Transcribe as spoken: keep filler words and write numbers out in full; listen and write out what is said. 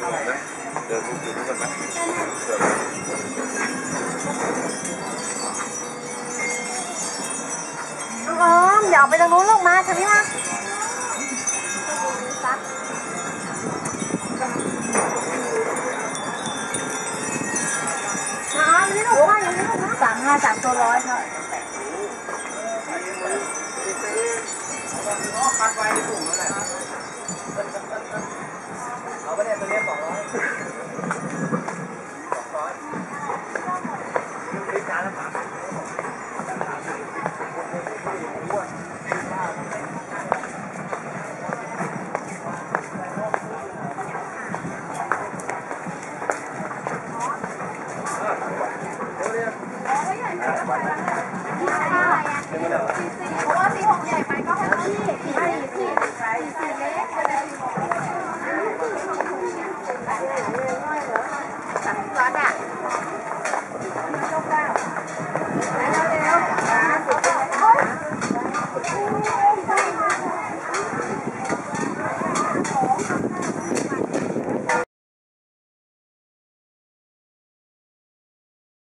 เดินดูจุดนู้นกันไหมน้องออมอย่าออกไปทางนู้นลงมาทางนี้มาน้าไม่ได้ลูกว่าอย่างนี้ลูกนะสามห้าสามตัวร้อยค่ะคัดไว้ในถุงนั่นแหละเอาไปเนี่ยตัวนี้สองร้อยสองร้อยรีบจานละสามสิบเพราะว่าสีหกใหญ่ไปก็ให้พี่สี่